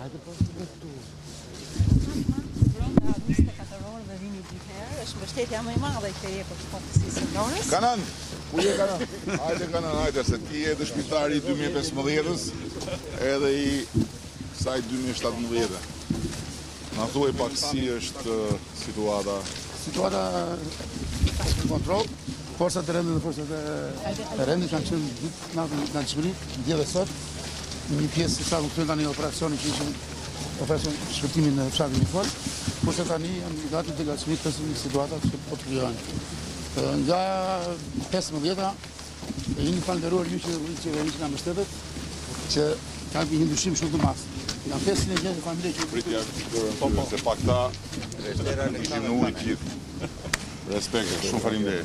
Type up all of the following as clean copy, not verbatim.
Brenda 24 orë dhe vini 2 herë, është mbështetja më e madhe që jepet kontësisë së Lorës. Kanan, ku je Kanan? Hajde Kanan, hajde, se ti je dëshmitari i 2015-ës edhe i kësaj 2017. Na thuaj pak si është situata. Situata është kontroll. Forcat e rendit dhe forcat e rendit kanë qenë në Shqipëri, dje dhe sot. Një pjesë sa këtu tani operacioni që ishin operacion shpërtimin në fshatin Nikol, kurse tani janë gati delegacionit të situata që po të krijohen. Nga 15-a jeni falënderuar ju që nga mbështetet që kanë një ndryshim shumë të madh. Nga 560 familje që pritja se pa këta ishin në ujë gjithë. Respekte, shumë faleminderit.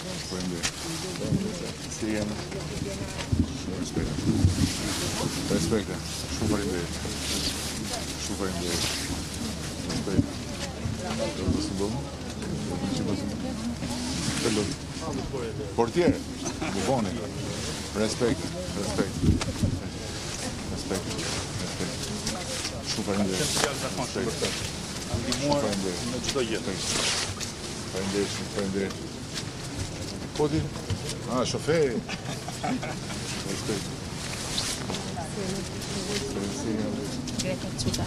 Si jemi? Respekte, shumë faleminderit. Shumë faleminderit. Respekte. Do të bëjmë? Portier, buboni. Respekte. Shumë faleminderit. Ndihmuar në çdo jetë. Faleminderit. Po ti? Shoferi. Respekt. Greta Cuta.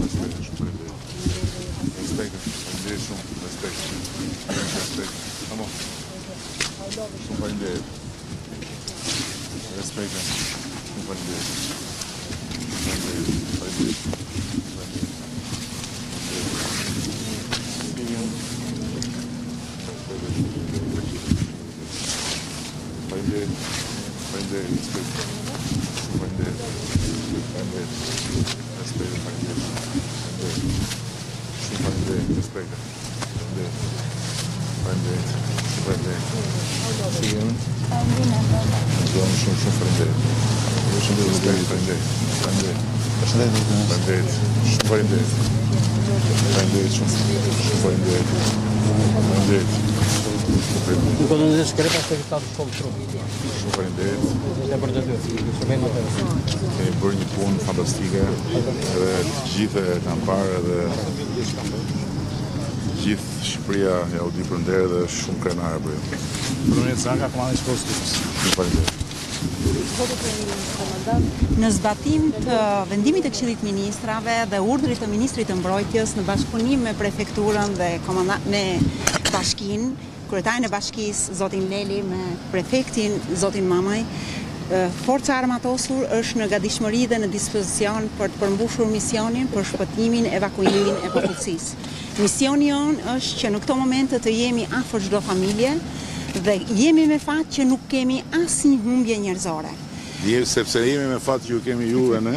Respekt. Faleminderit shumë. Respekt. Amo. Shumë faleminderit. Respekt. Shumë faleminderit. Quando non si crea questo stato contro. Kemi bërë një punë fantastike edhe të gjithë e kanë parë edhe gjithë Shqipëria ja u di përnderë dhe shumë krenare për ju. Shumë faleminderit. Në zbatim të vendimit të Këshillit Ministrave dhe urdhrit të Ministrit të Mbrojtjes në bashkëpunim me prefekturën dhe me bashkinë, kryetarin e bashkisë zotin Leli me prefektin zotin Mamaj, Forca Armatosur është në gatishmëri dhe në dispozicion për të përmbushur misionin për shpëtimin, evakuimin e popullsisë. Misioni jonë është që në këto momente të jemi afër çdo familje dhe jemi me fat që nuk kemi asnjë humbje njerëzore. Sepse jemi me fat që ju kemi juve ne,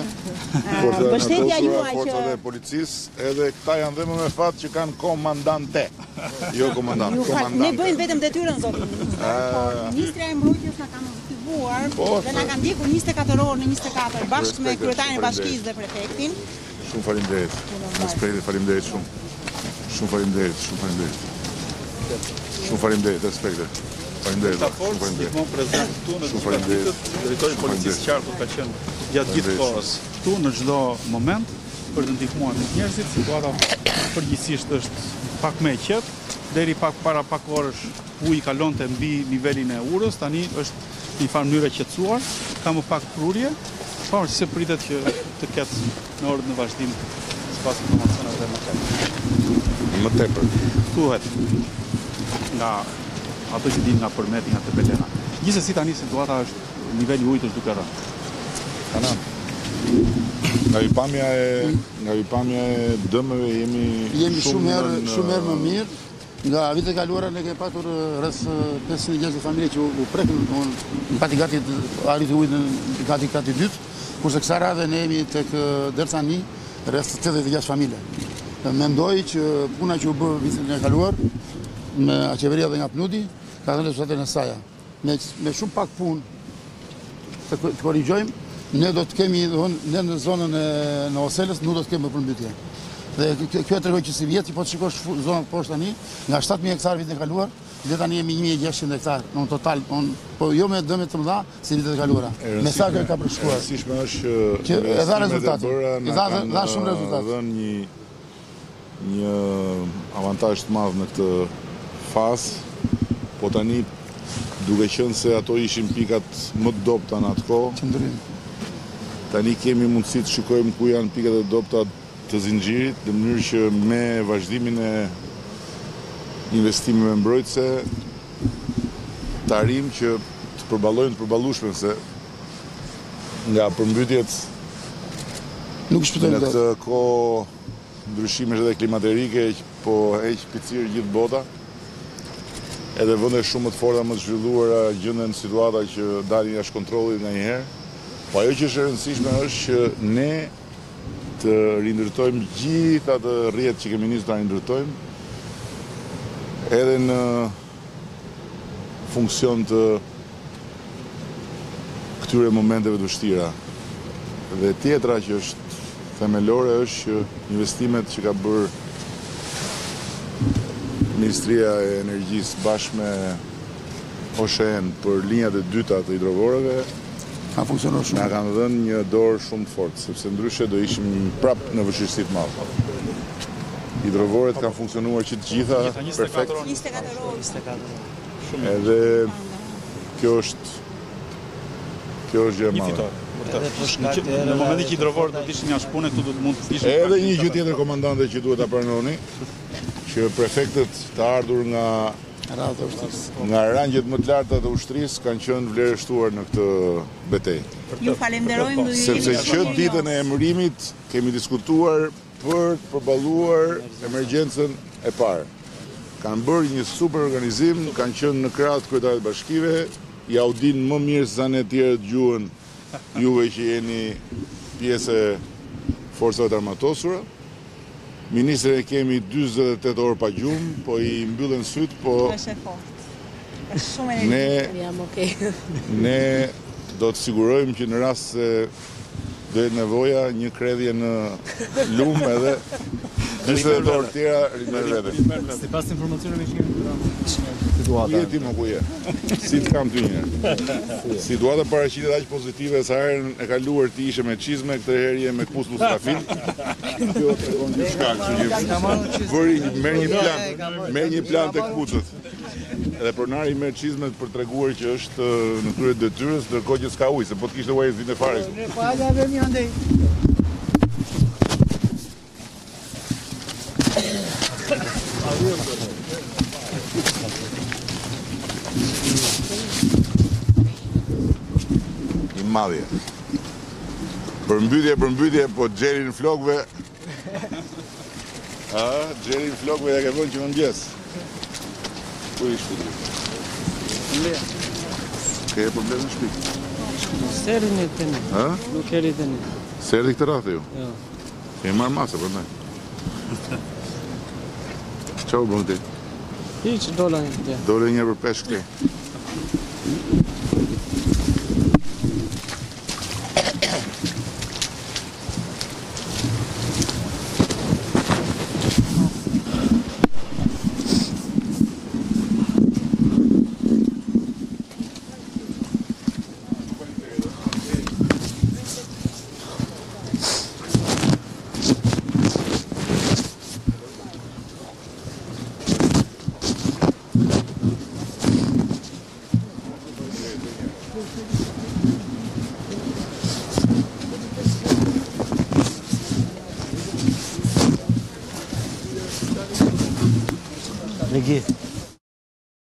forcat e policisë, edhe këta janë dhe me fat që kanë komandante, jo komandant. Ne bëjmë vetëm detyrën, zotin ministër, por Ministria e Mbrojtjes na ka motivuar dhe na ka ndjekur 24 orë në 24 bashkë me kryetarin e bashkisë dhe prefektin. Shumë faleminderit. Respekte, faleminderit shumë. Shumë faleminderit. Shumë faleminderit, respekte. Ta forcë gjithmonë prezent këtu në gjithë partitët, drejtori i policisë qarku ka qenë gjatë gjithë kohës këtu në çdo moment për të ndihmuar njerëzit. Situata përgjithsisht është pak më e qetë, deri para pak orësh uji kalonte mbi nivelin e urës, tani është në farë mënyrë e qetësuar, ka më pak prurje, por se pritet që të ketë në orët në vazhdim sipas informacioneve më tepër. Thuhet nga ato që dim nga përmeti nga Tepelena. Gjithsesi tani situata është niveli i ujit është duke rënë. Kanan. Nga pamja e dëmeve jemi shumë herë më mirë. Nga vitet e kaluara ne kemi patur rreth 560 familje që u prekën në pati gati arriti ujit në gati dytë, kurse kësaj radhe ne jemi tek derisa një rreth 86 familje. Mendoj që puna që u bë vitin e kaluar me qeveria dhe nga PNUD-i, ka dhënë rezultatet e saj. Me shumë pak punë të korrigjojmë, ne do të kemi, ne në zonën e Oselës nuk do të kemi përmbytje. Dhe kjo tregon që si vjet, po të shikosh zonën poshtë tani, nga 7.000 hektar vitin e kaluar, dhe tani jemi 1.600 hektar në total, po jo me dëme të mëdha si vitet e kaluara. Me sa kjo ka përshkuar. Rëndësishme është që e dha rezultate. I dha shumë rezultate. Dhënë një avantazh të madh në këtë fazë, po tani duke qenë se ato ishin pikat më të dobta në atë kohë. Tani kemi mundësi të shikojmë ku janë pikat e dobta të zinxhirit, në mënyrë që me vazhdimin e investimeve mbrojtëse të arrijmë që të përballojnë të përballueshme, se nga përmbytjet nuk shpëtojnë në këtë kohë ndryshimesh edhe klimaterike po heq picir gjithë bota. Edhe vende shumë të forta më të zhvilluara gjenden në situata që dalin jashtë kontrollit ndonjëherë. Po ajo që është e rëndësishme është që ne të rindërtojmë gjithë atë rrjet që kemi nisur ta rindërtojmë, edhe në funksion të këtyre momenteve të vështira. Dhe tjetra që është themelore është që investimet që ka bërë Ministria e Energjisë bashkë me OSHE-n për linjat e dyta të hidrovoreve ka funksionuar shumë. Na kanë dhënë një dorë shumë të fortë, sepse ndryshe do ishim prapë në vështirësi të madhe. Hidrovoret kanë funksionuar që të gjitha perfekt. 24 orë. Edhe kjo është gjë e madhe. Në momentin që hidrovorët do të ishin jashtë pune, këtu do të mund të ishin. Edhe një gjë tjetër, komandante, që duhet ta pranoni, që prefektët të ardhur nga rangjet më të larta të ushtrisë kanë qenë vlerësuar në këtë betejë. Ju falenderojmë. Sepse që ditën e emërimit kemi diskutuar për të përballuar emergjencën e parë. Kanë bërë një super organizim, kanë qenë në krah të kryetarit të bashkive, ja u din më mirë se sa ne të tjerë dëgjuan juve që jeni pjesë e forcave të armatosura. Ministre e kemi 48 orë pa gjumë, po i mbyllen syt, po ne do të sigurojmë që në rast se do jetë nevoja një kredhje në lumë edhe 48 orë tjera rimer vete. Sipas informacioneve që kemi Ku jeti më ku je? Si të kam ty një. Situata paraqitet aq pozitive sa herën e kaluar ti ishe me çizme, këtë herë je me kpus muskafil. Kjo tregon diçka, kështu që merr një plan tek kpucët. Edhe pronari merr çizmet për treguar që është në krye të detyrës, ndërkohë që s'ka ujë, se po të kishte ujë zinë fare. Po hajde vemi andej. Madhje. Përmbytje, po xhelin flokëve. Xhelin flokëve ja ke vënë që në mëngjes. Ku i shpiti? Ke problem në shtëpi? Serin e tani. Nuk eri tani. Serdi këtë radhë ju? Jo. E marr masë prandaj. Çau bën ti? Hiç dola një. Dole një për peshk këtej. Legi.